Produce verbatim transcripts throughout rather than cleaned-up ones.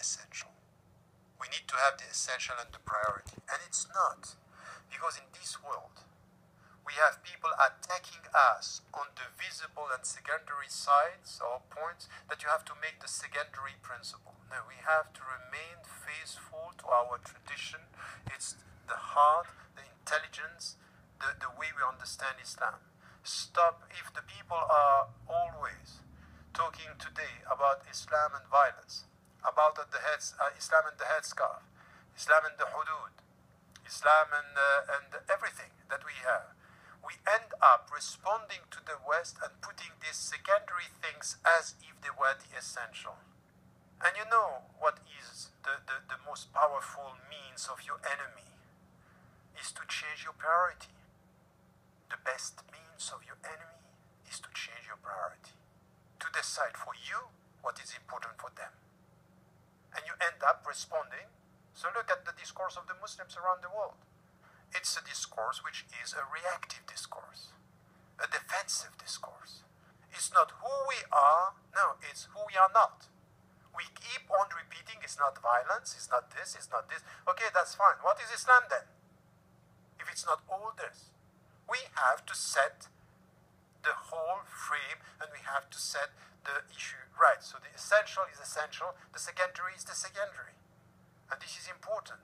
essential. We need to have the essential and the priority. And it's not. Because in this world, we have people attacking us on the visible and secondary sides or points that you have to make the secondary principle. No, we have to remain faithful to our tradition. It's the heart, the intelligence, the, the way we understand Islam. Stop. If the people are always talking today about Islam and violence, about the heads, uh, Islam and the headscarf, Islam and the hudud, Islam and, uh, and everything that we have, we end up responding to the West and putting these secondary things as if they were the essential. And you know what is the, the, the most powerful means of your enemy is to change your priority. The best means of your enemy is to change your priority. To decide for you what is important for them. And you end up responding. So look at the discourse of the Muslims around the world. It's a discourse which is a reactive discourse, a defensive discourse. It's not who we are, no, it's who we are not. We keep on repeating, it's not violence, it's not this, it's not this. Okay, that's fine. What is Islam then? If it's not all this. We have to set the whole frame and we have to set the issue right. So the essential is essential, the secondary is the secondary. And this is important.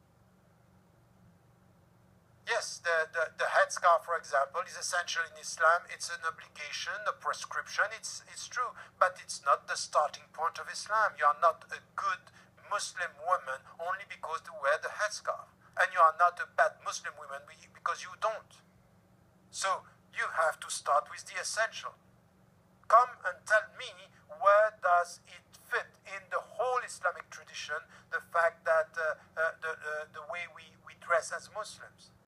Yes, the, the, the headscarf, for example, is essential in Islam. It's an obligation, a prescription. It's, it's true, but it's not the starting point of Islam. You are not a good Muslim woman only because you wear the headscarf. And you are not a bad Muslim woman because you don't. So you have to start with the essential. Come and tell me where does it fit in the whole Islamic tradition, the fact that uh, uh, the, uh, the way we, we dress as Muslims.